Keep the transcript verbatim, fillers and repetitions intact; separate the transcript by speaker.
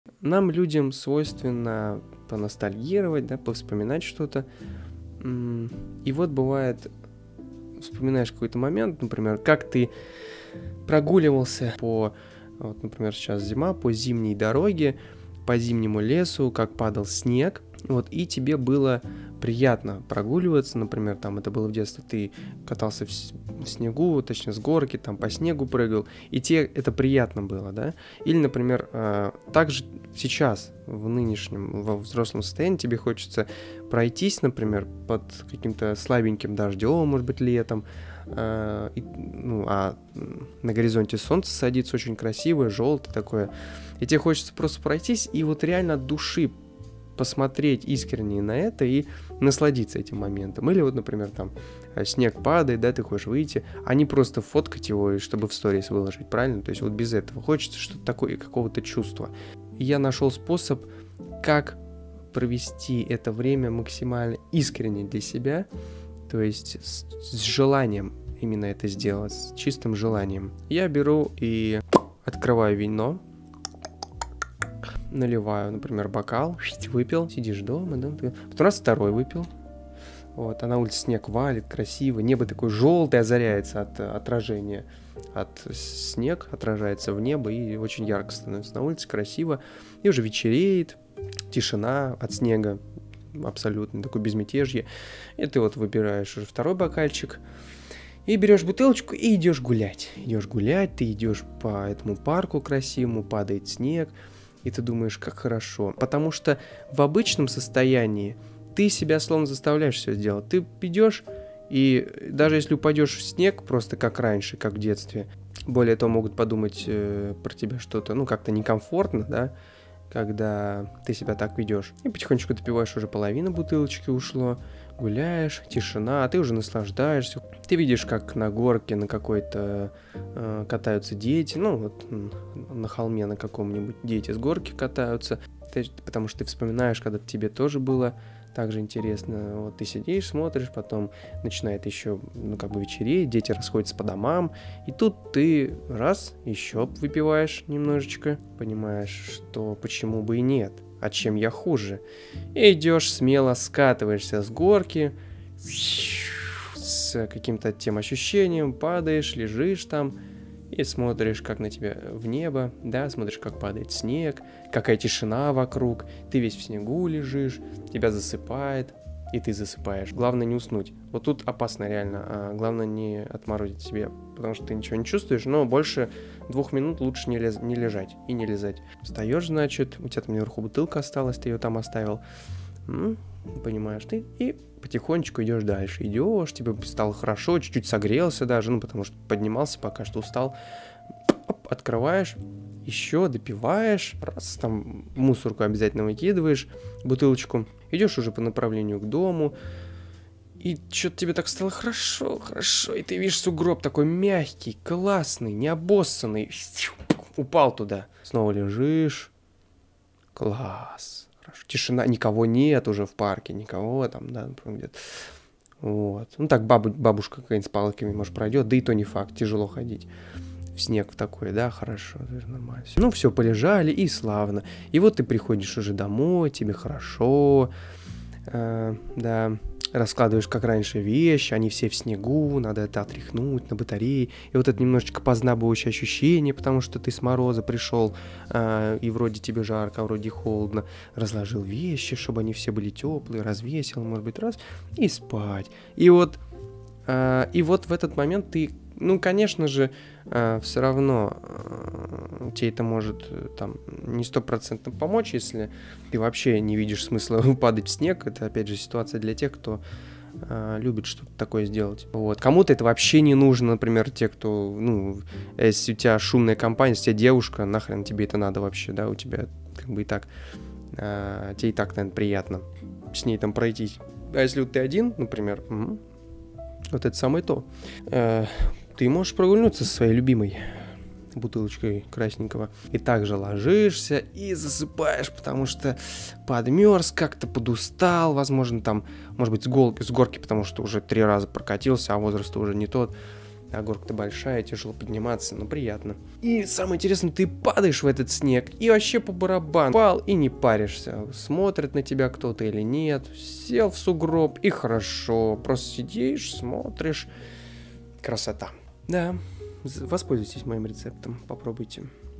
Speaker 1: Нам, людям, свойственно поностальгировать, да, повспоминать что-то. И вот бывает, вспоминаешь какой-то момент, например, как ты прогуливался по, вот, например, сейчас зима, по зимней дороге, по зимнему лесу, как падал снег, вот, и тебе было приятно прогуливаться, например, там это было в детстве, ты катался в, в снегу, точнее с горки, там по снегу прыгал, и тебе это приятно было, да, или, например, э, также сейчас, в нынешнем, во взрослом состоянии тебе хочется пройтись, например, под каким-то слабеньким дождем, может быть, летом, э, и, ну, а на горизонте солнце садится очень красивое, желтое такое, и тебе хочется просто пройтись и вот реально от души посмотреть искренне на это и насладиться этим моментом. Или вот, например, там снег падает, да, ты хочешь выйти, а не просто фоткать его, чтобы в сторис выложить, правильно? То есть вот без этого хочется что-то такое, какого-то чувства. И я нашел способ, как провести это время максимально искренне для себя, то есть с, с желанием именно это сделать, с чистым желанием. Я беру и открываю вино, наливаю, например, бокал, выпил, сидишь дома, да, потом раз второй выпил, вот, а на улице снег валит, красиво, небо такое желтое озаряется от отражения, от снег отражается в небо и очень ярко становится на улице, красиво, и уже вечереет, тишина от снега, абсолютно такое безмятежье, и ты вот выбираешь уже второй бокальчик, и берешь бутылочку и идешь гулять, идешь гулять, ты идешь по этому парку красивому, падает снег, и ты думаешь, как хорошо. Потому что в обычном состоянии ты себя словно заставляешь все сделать. Ты идешь, и даже если упадешь в снег, просто как раньше, как в детстве, более того, могут подумать э, про тебя что-то, ну, как-то некомфортно, да, когда ты себя так ведешь. И потихонечку допиваешь, уже половина бутылочки ушло, гуляешь, тишина, а ты уже наслаждаешься. Ты видишь, как на горке на какой-то э, катаются дети, ну вот на холме на каком-нибудь дети с горки катаются, ты, потому что ты вспоминаешь, когда тебе тоже было так же интересно. Вот ты сидишь, смотришь, потом начинает еще, ну как бы вечереть, дети расходятся по домам, и тут ты раз, еще выпиваешь немножечко, понимаешь, что почему бы и нет. А чем я хуже? И идешь смело, скатываешься с горки, с каким-то тем ощущением, падаешь, лежишь там и смотришь, как на тебя в небо, да, смотришь, как падает снег, какая тишина вокруг, ты весь в снегу лежишь, тебя засыпает, и ты засыпаешь. Главное не уснуть. Вот тут опасно реально, а главное не отморозить себе, потому что ты ничего не чувствуешь, но больше двух минут лучше не, лез, не лежать и не лизать. Встаешь, значит, у тебя там наверху бутылка осталась, ты ее там оставил, м-м, понимаешь, ты и потихонечку идешь дальше. Идешь, тебе стало хорошо, чуть-чуть согрелся даже, ну, потому что поднимался, пока что устал. Оп, открываешь, еще допиваешь, раз, там мусорку обязательно выкидываешь, бутылочку, идешь уже по направлению к дому, и что-то тебе так стало хорошо, хорошо, и ты видишь сугроб такой мягкий, классный, необоссанный, упал туда, снова лежишь, класс, хорошо, тишина, никого нет уже в парке, никого там, да, где-то, вот, ну так бабу, бабушка какая-нибудь с палками, может, пройдет, да и то не факт, тяжело ходить. Снег в такой, да, хорошо, нормально. Ну, все, полежали, и славно. И вот ты приходишь уже домой, тебе хорошо, э, да, раскладываешь, как раньше, вещи, они все в снегу, надо это отряхнуть на батарее. И вот это немножечко познабывающее ощущение, потому что ты с мороза пришел, э, и вроде тебе жарко, а вроде холодно. Разложил вещи, чтобы они все были теплые, развесил, может быть, раз, и спать. И вот, э, и вот в этот момент ты, ну, конечно же, э, все равно э, тебе это может э, там не стопроцентно помочь, если ты вообще не видишь смысла падать в снег. Это, опять же, ситуация для тех, кто э, любит что-то такое сделать. Вот. Кому-то это вообще не нужно, например, те, кто, ну, если у тебя шумная компания, если у тебя девушка, нахрен тебе это надо вообще, да, у тебя как бы и так, э, тебе и так, наверное, приятно с ней там пройтись. А если вот ты один, например, м-м, вот это самое то. Э, Ты можешь прогулянуться со своей любимой бутылочкой красненького. И также ложишься и засыпаешь, потому что подмерз, как-то подустал, возможно, там, может быть, с, гол- с горки, потому что уже три раза прокатился, а возраст уже не тот. А горка-то большая, тяжело подниматься, но приятно. И самое интересное, ты падаешь в этот снег, и вообще по барабану. Пал и не паришься. Смотрит на тебя кто-то или нет. Сел в сугроб, и хорошо. Просто сидишь, смотришь. Красота. Да, воспользуйтесь моим рецептом, попробуйте.